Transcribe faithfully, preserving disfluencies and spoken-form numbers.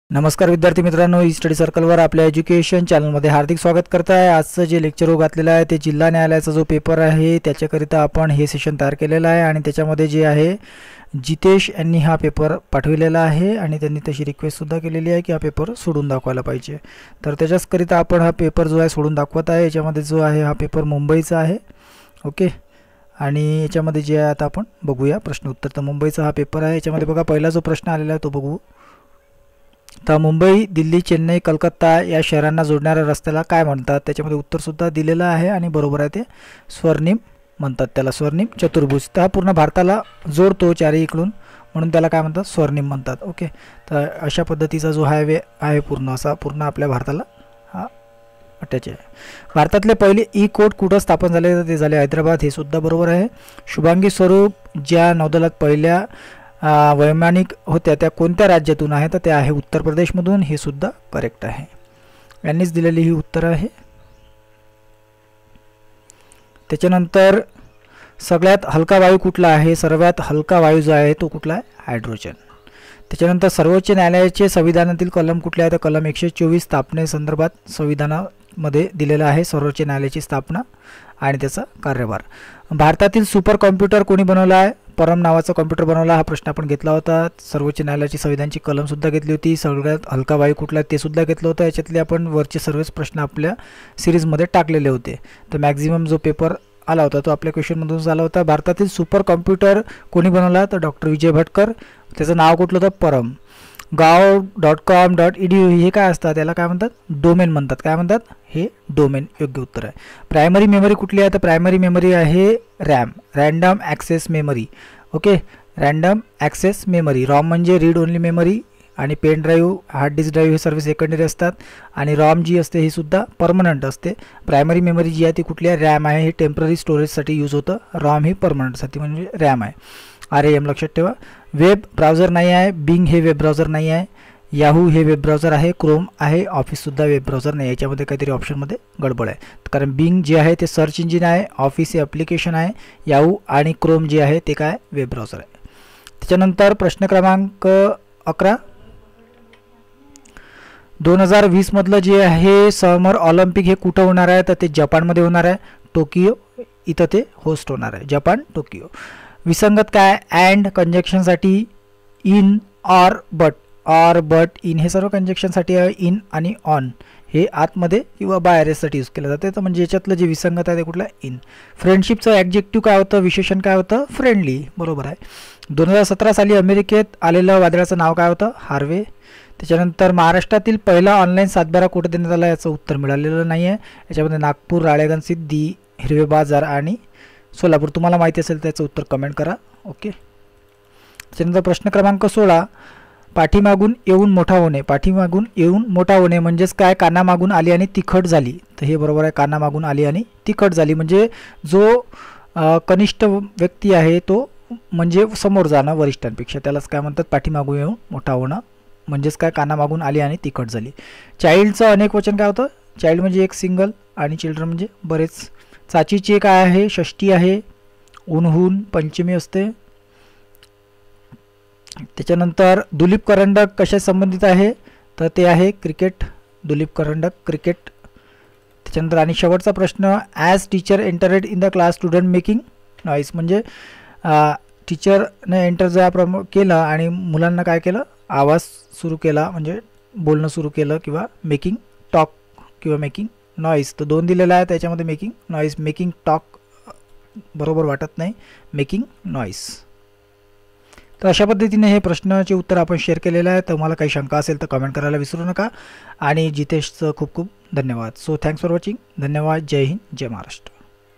नमस्कार विद्यार्थी मित्रांनो, ई स्टडी सर्कलवर आपल्या एज्युकेशन चॅनलमध्ये हार्दिक स्वागत करत आहे। आजचं जे लेक्चर हो घातलेलं आहे ते जिल्हा न्यायालयाचा जो पेपर आहे त्याच्याकरिता आपण हे सेशन तयार केलेलं आहे आणि त्याच्यामध्ये जे आहे जितेश यांनी हा पेपर पाठवलेला आहे आणि त्यांनी तशी रिक्वेस्ट सुद्धा केलेली आहे की हा पेपर सोडून दाखवायला पाहिजे। तर त्याच्याकरिता आपण हा पेपर जो आहे सोडून दाखवत आहे। याच्यामध्ये जो आहे हा पेपर मुंबईचा आहे, ओके। आणि याच्यामध्ये जे आहे आता आपण बघूया प्रश्न उत्तर। तर मुंबईचा हा पेपर आहे। याच्यामध्ये बघा पहिला जो प्रश्न आलेला आहे तो बघू। तर मुंबई, दिल्ली, चेन्नई, कलकत्ता या शहरांना जोडणाऱ्या रस्त्याला काय म्हणतात? त्याच्यामध्ये उत्तर सुद्धा दिलेलं आहे आणि बरोबर आहे, ते स्वर्णिम म्हणतात त्याला, स्वर्णिम चतुर्भुज। तर हा पूर्ण भारताला जोडतो चारही इकडून, म्हणून त्याला काय म्हणतात? स्वर्णिम म्हणतात, ओके। तर अशा पद्धतीचा जो हायवे आहे पूर्ण असा पूर्ण आपल्या भारताला हा अटॅच आहे। भारतातले पहिले ई कोर्ट कुठं स्थापन झाले? तर ते झाले हैदराबाद, हे सुद्धा बरोबर आहे। शुभांगी स्वरूप ज्या नौदलात पहिल्या वैमानिक होत्या त्या कोणत्या राज्यातून आहे? तर ते आहे उत्तर प्रदेशमधून, हे सुद्धा करेक्ट आहे। यांनीच दिलेली ही उत्तर आहे। त्याच्यानंतर सगळ्यात हलका वायू कुठला आहे? सर्वात हलका वायू जो आहे तो कुठला आहे? हायड्रोजन। त्याच्यानंतर सर्वोच्च न्यायालयाचे संविधानातील कलम कुठले आहे? तर कलम एकशे चोवीस स्थापनेसंदर्भात संविधानामध्ये दिलेला आहे सर्वोच्च न्यायालयाची स्थापना आणि त्याचा कार्यभार। भारतातील सुपर कॉम्प्युटर कोणी बनवला आहे? परम नावाचा कॉम्प्युटर बनवला। हा प्रश्न आपण घेतला होता। सर्वोच्च न्यायालयाची संविधानाची कलम सुद्धा घेतली होती। सगळ्यात हलका वायू कुठला ते सुद्धा घेतलं होतं। याच्यातले आपण वरचे सर्वच प्रश्न आपल्या सिरीजमध्ये टाकलेले होते। तर मॅक्झिमम जो पेपर आला होता तो आपल्या क्वेश्चनमधून आला होता। भारतातील सुपर कॉम्प्युटर कोणी बनवला? तर डॉक्टर विजय भटकर। त्याचं नाव कुठलं होतं? Param. Gov dot com dot E D U हे काय असतात? त्याला काय म्हणतात? डोमेन म्हणतात। काय म्हणतात? हे डोमेन योग्य उत्तर आहे। प्रायमरी मेमरी कुठली आहे? तर प्रायमरी मेमरी आहे RAM, random access memory, okay. Random access memory. ROM म्हणजे रीड ओनली मेमरी आणि pen drive, hard disk drive हे सर्व सेकंडरी असतात आणि रॉम जी असते ही सुद्धा परमनंट असते। प्रायमरी मेमरी जी आहे ती कुठली आहे? रॅम आहे, हे टेम्पररी स्टोरेजसाठी यूज होतं। रॉम ही परमनंटसाठी म्हणजे रॅम आहे। आर ए एम लक्षात ठेवा। वेब ब्राउझर नाही आहे, बिंग हे वेब ब्राउझर नाही आहे, याहू हे वेब ब्राउझर आहे, क्रोम आहे, ऑफिससुद्धा वेब ब्राउझर नाही। याच्यामध्ये काहीतरी ऑप्शनमध्ये गडबड आहे, कारण बिंग जे आहे ते सर्च इंजिन आहे, ऑफिस हे ॲप्लिकेशन आहे, याहू आणि क्रोम जे आहे ते काय? वेब ब्राउझर आहे। त्याच्यानंतर प्रश्न क्रमांक अकरा, दोन हजार वीस मधलं जे आहे समर ऑलिम्पिक हे कुठं होणार आहे? तर ते जपानमध्ये होणार आहे, टोकियो इथं ते होस्ट होणार आहे, जपान टोकियो। विसंगत काय? अँड कंजक्शनसाठी in, or, but, or, but, in हे सर्व कंजक्शनसाठी आहे। इन आणि ऑन हे आतमध्ये किंवा बाहेरसाठी यूज केलं जाते। तर म्हणजे याच्यातलं जे विसंगत आहे ते कुठलं आहे? इन। फ्रेंडशिपचं ॲडजेक्टिव्ह काय होतं? विशेषण काय होतं? फ्रेंडली, बरोबर आहे। दोन हजार सतरा साली अमेरिकेत आलेलं वादळाचं नाव काय होतं? हार्वे। त्याच्यानंतर महाराष्ट्रातील पहिला ऑनलाईन सातबारा कुठे देण्यात आला? याचं उत्तर मिळालेलं नाही आहे। याच्यामध्ये नागपूर, राळेगण सिद्धी, हिरवे बाजार आणि सोलापूर। तुम्हाला माहिती असेल त्याचं उत्तर कमेंट करा, ओके। त्याच्यानंतर प्रश्न क्रमांक सोळा, पाठीमागून येऊन मोठा होणे। पाठीमागून येऊन मोठा होणे म्हणजेच काय? कानामागून आली आणि तिखट झाली। तर हे बरोबर आहे, कानामागून आली आणि तिखट झाली म्हणजे जो कनिष्ठ व्यक्ती आहे तो म्हणजे समोर जाणं वरिष्ठांपेक्षा, त्यालाच काय म्हणतात? पाठीमागून येऊन मोठा होणं म्हणजेच काय? कानामागून आली आणि तिखट झाली। चाइल्डचं अनेक वचन काय होतं? चाइल्ड म्हणजे एक सिंगल आणि चिल्ड्रन म्हणजे बरेच। चाचीचे काय आहे? षष्टी आहे, उन्हून पंचमी असते। त्याच्यानंतर दुलीप करंडक कशा संबंधित आहे? तर ते आहे क्रिकेट, दुलीप करंडक क्रिकेट। त्याच्यानंतर आणि शेवटचा प्रश्न, as teacher entered in the class student making noise म्हणजे टीचरने एंटर ज्या प्रम केलं आणि मुलांना काय केलं? आवाज सुरू केला म्हणजे बोलणं सुरू केलं, किंवा मेकिंग टॉक किंवा मेकिंग नॉईस। तर दोन दिलेला आहे त्याच्यामध्ये मेकिंग नॉईस, मेकिंग टॉक बरोबर वाटत नाही, मेकिंग नॉईस। तर अशा पद्धतीने हे प्रश्नाचे उत्तर आपण शेअर केलेलं आहे। तुम्हाला काही शंका असेल तर कमेंट करायला विसरू नका आणि जितेशचं खूप खूप धन्यवाद। सो थँक्स फॉर वॉचिंग, धन्यवाद, जय हिंद, जय महाराष्ट्र।